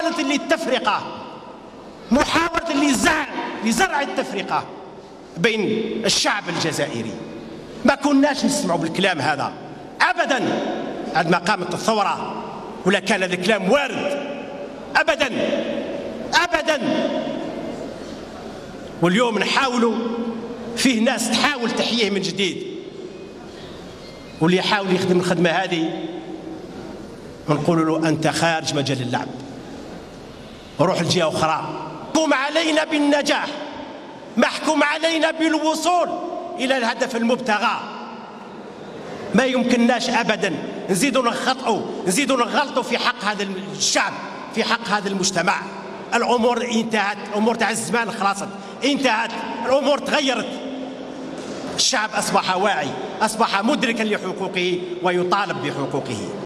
محاولة للتفرقة، محاولة لزرع التفرقة بين الشعب الجزائري. ما كناش نسمعوا بالكلام هذا أبدا عندما قامت الثورة، ولا كان هذا الكلام وارد أبدا أبدا. واليوم نحاولوا، فيه ناس تحاول تحييه من جديد، واللي يحاول يخدم الخدمة هذه ونقول له أنت خارج مجال اللعب، روح لجهة أخرى. محكوم علينا بالنجاح، محكوم علينا بالوصول إلى الهدف المبتغى. ما يمكنناش أبدا نزيدوا نخطئوا، نزيدوا نغلطوا في حق هذا الشعب، في حق هذا المجتمع. الأمور انتهت، الأمور تاع الزمان خلاصت، انتهت، الأمور تغيرت. الشعب أصبح واعي، أصبح مدركا لحقوقه ويطالب بحقوقه.